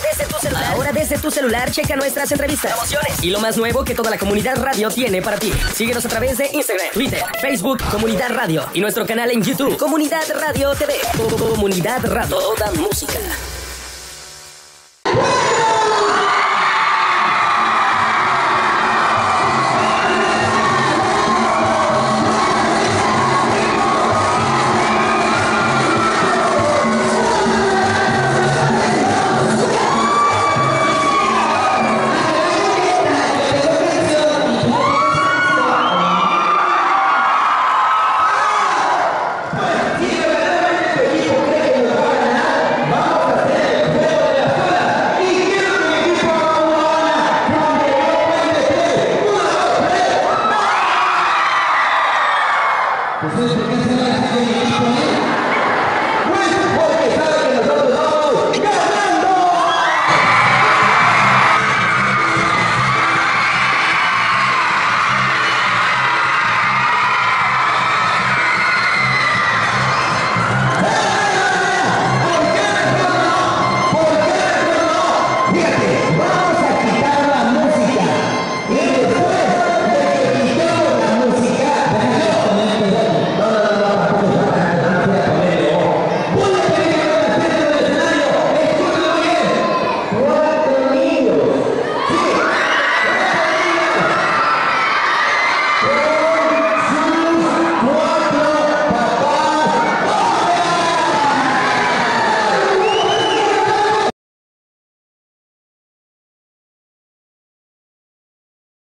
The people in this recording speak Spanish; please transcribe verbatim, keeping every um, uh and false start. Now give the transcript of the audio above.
desde tu celular. Ahora desde tu celular checa nuestras entrevistas, promociones y lo más nuevo que toda la comunidad radio tiene para ti. Síguenos a través de Instagram, Twitter, Facebook, Comunidad Radio y nuestro canal en YouTube, Comunidad Radio T V. Comunidad Radio, toda música.